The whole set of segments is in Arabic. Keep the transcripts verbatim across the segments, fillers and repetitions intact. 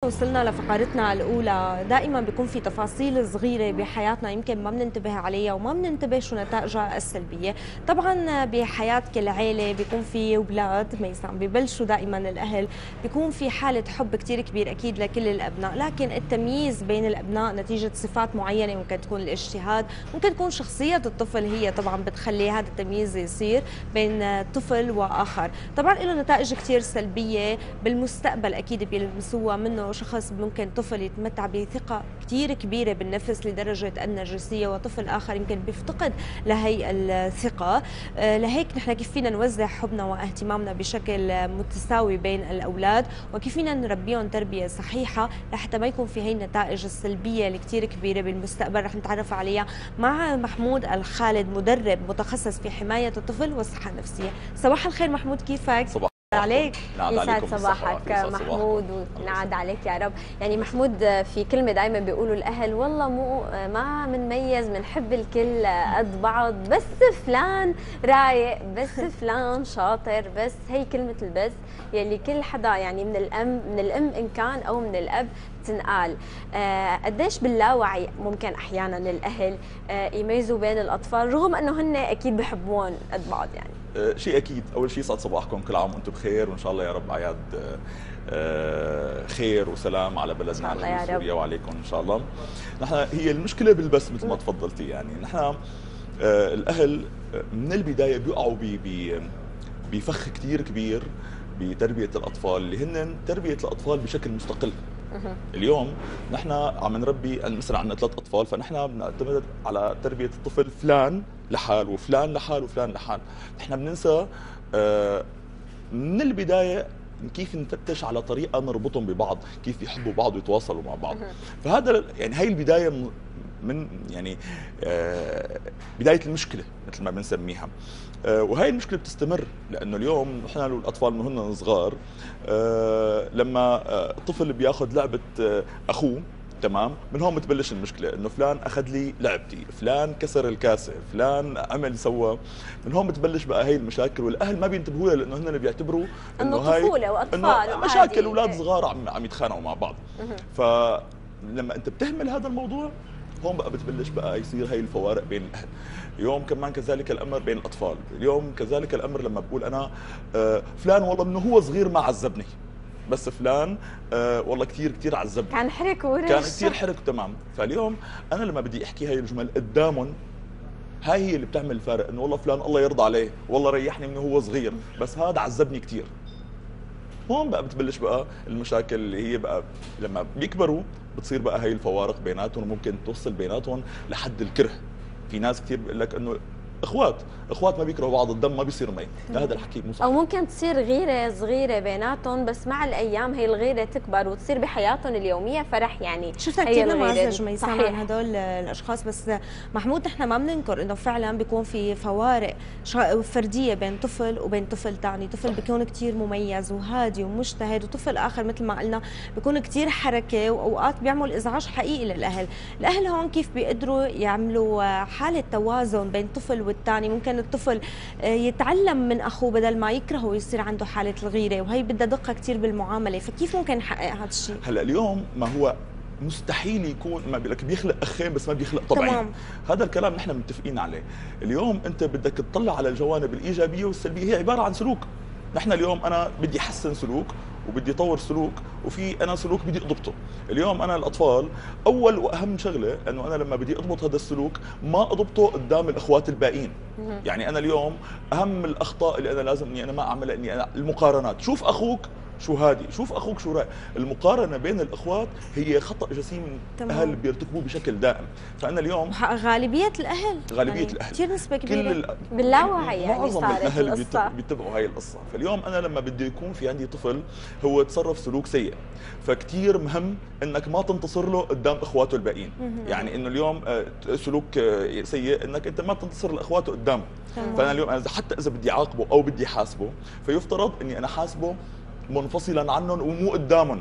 وصلنا لفقرتنا الأولى. دائما بيكون في تفاصيل صغيرة بحياتنا يمكن ما بننتبه عليها وما بننتبه شو نتائجها السلبية. طبعا بحياة كل عائلة بيكون في أولاد ميسان ببلشوا دائما الأهل بيكون في حالة حب كتير كبير أكيد لكل الأبناء، لكن التمييز بين الأبناء نتيجة صفات معينة ممكن تكون الاجتهاد، ممكن تكون شخصية الطفل هي طبعا بتخلي هذا التمييز يصير بين طفل وآخر. طبعا له نتائج كتير سلبية بالمستقبل أكيد بيلمسوها منه. شخص ممكن طفل يتمتع بثقة كتير كبيرة بالنفس لدرجة النرجسية، وطفل آخر يمكن بيفتقد لهي الثقة. لهيك نحن كيف فينا نوزع حبنا واهتمامنا بشكل متساوي بين الأولاد، وكيف فينا نربيهم تربية صحيحة لحتى ما يكون في هي النتائج السلبية الكتير كبيرة بالمستقبل. رح نتعرف عليها مع محمود الخالد، مدرب متخصص في حماية الطفل والصحة النفسية. صباح الخير محمود، كيفك؟ صباح عليك. يسعد صباحك محمود ونعاد عليك يا رب. يعني محمود، في كلمة دائما بيقولوا الأهل والله مو ما بنميز بنحب الكل قد بعض، بس فلان رايق، بس فلان شاطر، بس هي كلمة البس يلي كل حدا يعني من الأم من الأم إن كان أو من الأب تنقال. آه قديش باللاوعي ممكن أحيانا الأهل آه يميزوا بين الأطفال رغم أنه هن أكيد بحبون قد بعض؟ يعني أه شيء اكيد. اول شيء يسعد صباحكم، كل عام وانتم بخير، وان شاء الله يا رب اعياد أه خير وسلام على بلدنا على سوريا وعليكم ان شاء الله. نحن هي المشكله بالبس مثل ما تفضلتي، يعني نحن أه الاهل من البدايه بيقعوا بفخ كثير كبير بتربيه الاطفال اللي هن تربيه الاطفال بشكل مستقل. اليوم نحن عم نربي مثلا عندنا ثلاث اطفال، فنحن بنعتمد على تربيه الطفل فلان لحال وفلان لحال وفلان لحال. نحن بننسى من البدايه كيف نفتش على طريقه نربطهم ببعض، كيف يحبوا بعض ويتواصلوا مع بعض. فهذا يعني هي البدايه من يعني بدايه المشكله مثل ما بنسميها. وهي المشكله بتستمر، لانه اليوم نحن الاطفال من هن صغار لما طفل بياخذ لعبه اخوه، تمام، من هون بتبلش المشكله، انه فلان اخذ لي لعبتي، فلان كسر الكاسه، فلان عمل سوى. من هون بتبلش بقى هي المشاكل، والاهل ما بينتبهوا لها لانه هن بيعتبروا انه هاي طفوله واطفال مشاكل اولاد صغار عم عم يتخانقوا مع بعض. فلما انت بتهمل هذا الموضوع هون بقى بتبلش بقى يصير هي الفوارق بين الاهل. اليوم كمان كذلك الامر بين الاطفال، اليوم كذلك الامر لما بقول انا فلان والله منه هو صغير ما عذبني، بس فلان آه والله كثير كثير عذبني، كان حرك ورش، كان كثير حرك، تمام. فاليوم انا لما بدي احكي هاي الجمل قدامهم، هاي هي اللي بتعمل الفارق، انه والله فلان الله يرضى عليه، والله ريحني من هو صغير، بس هذا عذبني كثير. هون بقى بتبلش بقى المشاكل اللي هي بقى لما بيكبروا بتصير بقى هاي الفوارق بيناتهم، وممكن توصل بيناتهم لحد الكره. في ناس كثير بيقول لك انه اخوات اخوات ما بيكرهوا بعض، الدم ما بيصير مي، هذا الحكي مو صح. او ممكن تصير غيره صغيره بيناتهم، بس مع الايام هي الغيره تكبر وتصير بحياتهم اليوميه فرح. يعني شفتها كثير نماذج ميسان عن هدول الاشخاص. بس محمود نحن ما بننكر انه فعلا بيكون في فوارق فرديه بين طفل وبين طفل ثاني. طفل بيكون كثير مميز وهادي ومجتهد، وطفل اخر مثل ما قلنا بيكون كثير حركه واوقات بيعمل ازعاج حقيقي للاهل. الاهل هون كيف بيقدروا يعملوا حاله توازن بين طفل والثاني؟ ممكن الطفل يتعلم من اخوه بدل ما يكرهه ويصير عنده حاله الغيره، وهي بدها دقه كثير بالمعامله. فكيف ممكن نحقق هذا الشيء؟ هلا اليوم ما هو مستحيل يكون، ما بيقول لك بيخلق اخين بس ما بيخلق طبعين. هذا الكلام نحن متفقين عليه. اليوم انت بدك تطلع على الجوانب الايجابيه والسلبيه، هي عباره عن سلوك. نحن اليوم انا بدي احسن سلوك وبدي اطور سلوك، وفي انا سلوك بدي اضبطه. اليوم انا الاطفال اول واهم شغله انه انا لما بدي اضبط هذا السلوك ما اضبطه قدام الاخوات الباقيين. يعني انا اليوم اهم الاخطاء اللي انا لازم اني انا ما اعملها اني انا المقارنات. شوف اخوك شو هادي، شوف اخوك شو رايق. المقارنه بين الاخوات هي خطا جسيم الاهل بيرتكبوه بشكل دائم. فانا اليوم غالبيه الاهل غالبيه يعني الاهل كثير نسبه كبيره كل باللاوعي يعني معظم الاهل بيتبعوا هاي القصه. فاليوم انا لما بدي يكون في عندي طفل هو تصرف سلوك سيء، فكتير مهم انك ما تنتصر له قدام اخواته الباقيين. يعني انه اليوم سلوك سيء انك انت ما تنتصر لاخواته قدامه. فانا اليوم أنا حتى اذا بدي عاقبه او بدي حاسبه، فيفترض اني انا حاسبه منفصلا عنهم ومو قدامهم.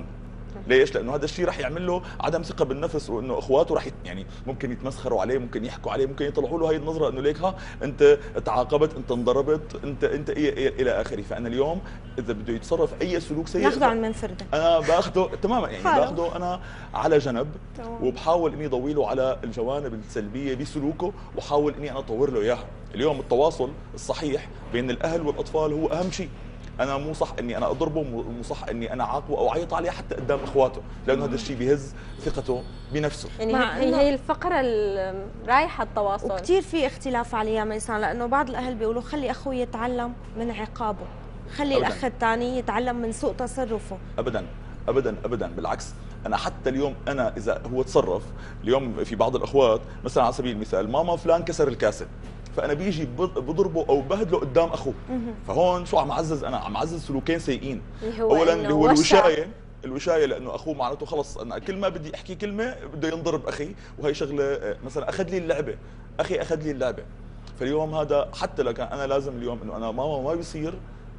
ليش؟ لانه هذا الشيء رح يعمل له عدم ثقه بالنفس، وانه اخواته رح يعني ممكن يتمسخروا عليه، ممكن يحكوا عليه، ممكن يطلعوا له هي النظره انه ليك ها انت تعاقبت، انت انضربت، انت انت إيه إيه الى اخره. فانا اليوم اذا بده يتصرف اي سلوك سيء ناخذه عن منفرده، انا باخذه تماما يعني حلو. باخذه انا على جنب طبعا. وبحاول اني اضوي له على الجوانب السلبيه بسلوكه، وحاول اني انا اطور له اياها. اليوم التواصل الصحيح بين الاهل والاطفال هو اهم شيء. انا مو صح اني انا اضربه، مو صح اني انا اعاقبه او اعيط عليه حتى قدام اخواته، لانه هذا الشيء بيهز ثقته بنفسه. يعني هي هي الفقره رايحه التواصل، وكثير في اختلاف عليها مثلا، لانه بعض الاهل بيقولوا خلي اخوي يتعلم من عقابه، خلي أبداً. الاخ الثاني يتعلم من سوء تصرفه. ابدا ابدا ابدا بالعكس. انا حتى اليوم انا اذا هو تصرف، اليوم في بعض الاخوات مثلا على سبيل المثال ماما فلان كسر الكاسه، فانا بيجي بضربه او بهدله قدام اخوه، فهون شو عم اعزز؟ انا عم اعزز سلوكين سيئين. اولا اللي هو الوشايه، الوشايه لانه اخوه معناته خلص انا كل ما بدي احكي كلمه بده ينضرب اخي، وهي شغله مثلا اخذ لي اللعبه، اخي اخذ لي اللعبه. فاليوم هذا حتى لو كان انا لازم اليوم انه انا ماما ما بيصير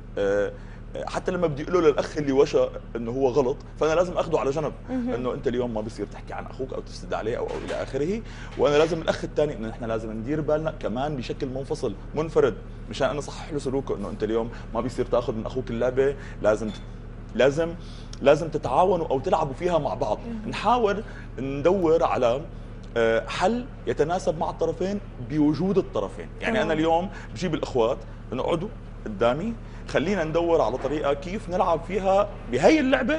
حتى لما بدي اقول له للاخ اللي وشى انه هو غلط، فانا لازم اخذه على جنب انه انت اليوم ما بصير تحكي عن اخوك او تفسد عليه او, أو الى اخره. وانا لازم الاخ الثاني انه نحن لازم ندير بالنا كمان بشكل منفصل منفرد، مشان انا اصحح له سلوكه انه انت اليوم ما بيصير تاخذ من اخوك اللعبه، لازم لازم لازم تتعاونوا او تلعبوا فيها مع بعض. نحاول ندور على حل يتناسب مع الطرفين بوجود الطرفين. يعني انا اليوم بجيب الاخوات انه اقعدوا قدامي، خلينا ندور على طريقه كيف نلعب فيها بهي اللعبه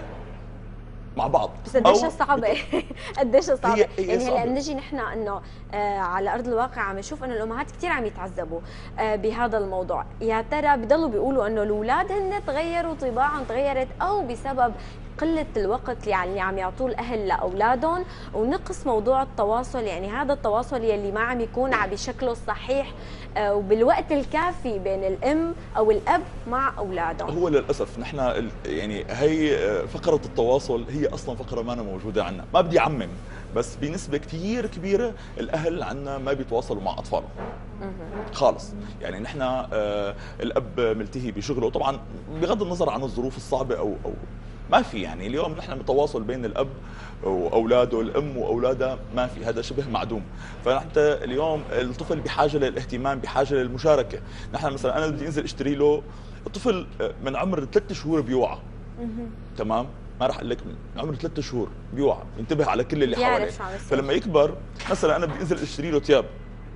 مع بعض. بس قديش صعبه قديش صعبه يعني هلا بنجي نحن انه آه على ارض الواقع عم نشوف انه الامهات كثير عم يتعذبوا آه بهذا الموضوع. يا ترى بضلوا بيقولوا انه الاولاد هن تغيروا، طباعهم تغيرت، او بسبب قلة الوقت اللي عم يعطوه الاهل لاولادهم ونقص موضوع التواصل، يعني هذا التواصل يلي ما عم يكون بشكله الصحيح آه وبالوقت الكافي بين الام او الاب مع اولادهم. هو للاسف نحن يعني هي فقرة التواصل هي اصلا فقرة ما أنا موجودة عندنا، ما بدي اعمم بس بنسبة كثير كبيرة الاهل عندنا ما بيتواصلوا مع اطفالهم خالص. يعني نحن آه الاب ملتهي بشغله، طبعا بغض النظر عن الظروف الصعبة او او ما في، يعني اليوم نحن التواصل بين الاب واولاده، الام واولادها ما في، هذا شبه معدوم. فحتى اليوم الطفل بحاجه للاهتمام، بحاجه للمشاركه. نحن مثلا انا بدي انزل اشتري له، الطفل من عمر ثلاث شهور بيوعى تمام، ما راح اقول لك من عمر ثلاث شهور بيوعى، ينتبه على كل اللي حواليه. فلما يكبر مثلا انا بدي انزل اشتري له ثياب،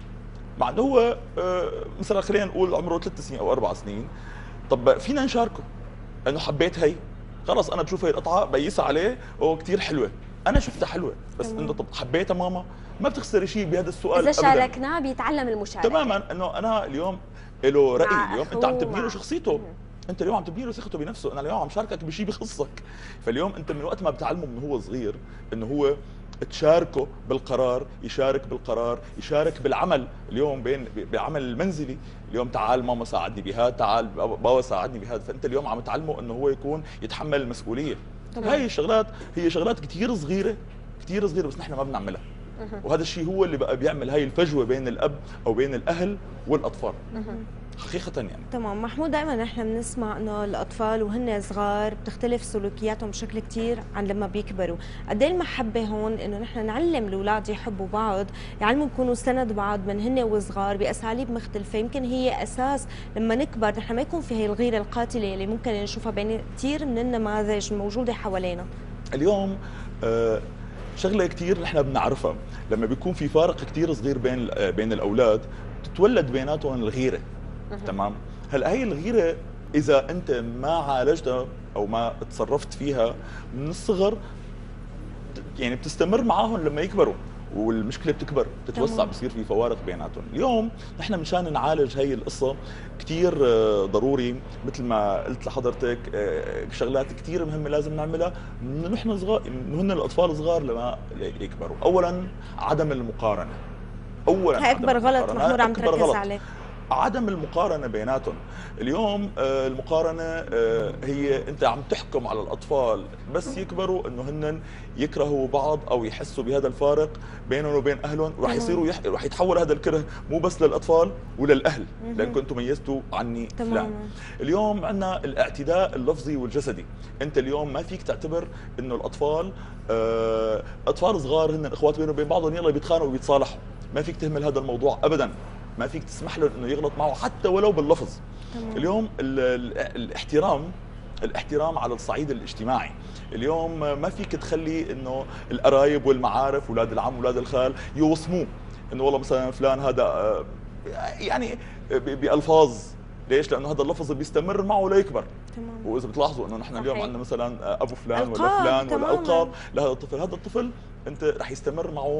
مع انه هو مثلا خلينا نقول عمره ثلاث سنين او اربع سنين، طب فينا نشاركه انه حبيت هي، خلص انا بشوف هي القطعه بيسها عليه وكثير حلوه، انا شفتها حلوه بس انت طب حبيتها ماما؟ ما بتخسري شيء بهذا السؤال. اذا شاركناه بيتعلم المشاركه تماما، انه انا اليوم له راي، اليوم انت عم تبني له شخصيته، انت اليوم عم تبني له ثقته بنفسه، انا اليوم عم شاركك بشيء بخصك. فاليوم انت من وقت ما بتعلمه من هو صغير انه هو تشاركه بالقرار، يشارك بالقرار، يشارك بالعمل. اليوم بين بعمل المنزلي، اليوم تعال ماما ساعدني بهذا، تعال بابا ساعدني بهذا، فانت اليوم عم تعلمه انه هو يكون يتحمل المسؤوليه. هاي الشغلات هي شغلات كثير صغيره كثير صغيره بس نحن ما بنعملها، وهذا الشيء هو اللي بقى بيعمل هاي الفجوه بين الاب او بين الاهل والاطفال حقيقة. يعني تمام محمود، دائما نحن بنسمع انه الاطفال وهن صغار بتختلف سلوكياتهم بشكل كثير عن لما بيكبروا، قد ايه المحبه هون انه نحن نعلم الاولاد يحبوا بعض، يعلموا يكونوا سند بعض من هن وصغار باساليب مختلفه، يمكن هي اساس لما نكبر نحن ما يكون في هي الغيره القاتله اللي ممكن نشوفها بين كثير من النماذج الموجوده حوالينا. اليوم آه شغله كثير نحن بنعرفها، لما بيكون في فارق كثير صغير بين بين الاولاد تتولد بيناتهم الغيره. تمام، هلا هي الغيره اذا انت ما عالجتها او ما تصرفت فيها من الصغر يعني بتستمر معاهم لما يكبروا، والمشكله بتكبر بتتوسع، بصير في فوارق بيناتهم. اليوم نحن مشان نعالج هي القصه كثير ضروري مثل ما قلت لحضرتك شغلات كثير مهمه لازم نعملها من نحن صغار، من هن الاطفال صغار لما يكبروا. اولا عدم المقارنه، اولا هي اكبر غلط محمود عم تركز عليه. عدم المقارنه بيناتهم. اليوم المقارنه هي انت عم تحكم على الاطفال بس يكبروا انه هن يكرهوا بعض او يحسوا بهذا الفارق بينهم وبين اهلهم، وراح يصيروا يح... راح يتحول هذا الكره مو بس للاطفال وللاهل لانكم انتم ميزتوا عني فلان. اليوم عندنا الاعتداء اللفظي والجسدي، انت اليوم ما فيك تعتبر انه الاطفال آه... اطفال صغار هن اخوات بينهم وبين بعضهم يلا بيتخانقوا وبيتصالحوا، ما فيك تهمل هذا الموضوع ابدا، ما فيك تسمح له انه يغلط معه حتى ولو باللفظ. تمام. اليوم ال... ال... الاحترام الاحترام على الصعيد الاجتماعي، اليوم ما فيك تخلي انه القرايب والمعارف اولاد العم واولاد الخال يوصموه انه والله مثلا فلان هذا يعني بالفاظ، ليش؟ لانه هذا اللفظ بيستمر معه ليكبر. تمام. واذا بتلاحظوا انه نحن اليوم عندنا مثلا ابو فلان ولا فلان ولا القاب لهذا الطفل، هذا الطفل انت رح يستمر معه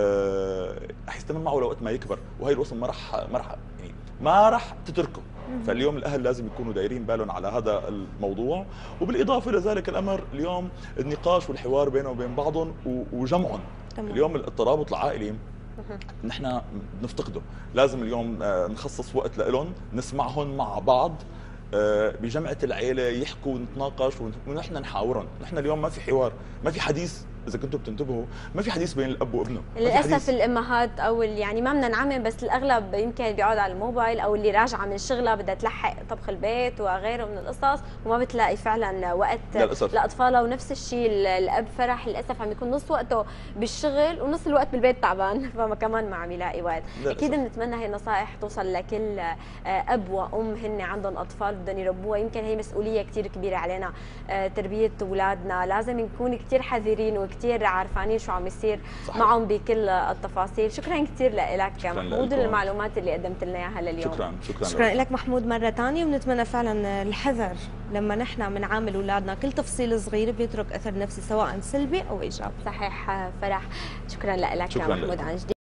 آه رح يستمر معه لوقت ما يكبر، وهي الوصم ما رح ما رح يعني ما رح تتركه. فاليوم الاهل لازم يكونوا دايرين بالهم على هذا الموضوع، وبالاضافه الى ذلك الامر اليوم النقاش والحوار بينهم وبين بعضهم وجمعهم. تمام. اليوم الترابط العائلي نحن بنفتقده، لازم اليوم نخصص وقت لهم نسمعهم مع بعض بجمعة العيلة، يحكوا ونتناقش ونحن نحاورهم. نحن اليوم ما في حوار، ما في حديث، إذا كنتم بتنتبهوا ما في حديث بين الأب وابنه للأسف. الأمهات أو يعني ما بدنا نعمم بس الأغلب يمكن بيقعد على الموبايل أو اللي راجعة من شغلها بدها تلحق طبخ البيت وغيره من القصص وما بتلاقي فعلا وقت للأسف لأطفالها. ونفس الشيء الأب فرح للأسف عم يكون نص وقته بالشغل ونص الوقت بالبيت تعبان، فما كمان ما عم يلاقي وقت. أكيد بنتمنى هي النصائح توصل لكل أب وأم هن عندهم أطفال بدهم يربوها. يمكن هي مسؤولية كثير كبيرة علينا تربية أولادنا، لازم نكون كثير حذرين كثير عارفانين شو عم يصير معهم بكل التفاصيل. شكرا كثير لك محمود للمعلومات اللي قدمت لنا اياها لليوم. شكرا شكرا, شكرا لك محمود مره ثانيه، ونتمنى فعلا الحذر لما نحن بنعامل اولادنا، كل تفصيل صغير بيترك اثر نفسي سواء سلبي او ايجابي. صحيح فرح، شكرا لك يا محمود عن جديد.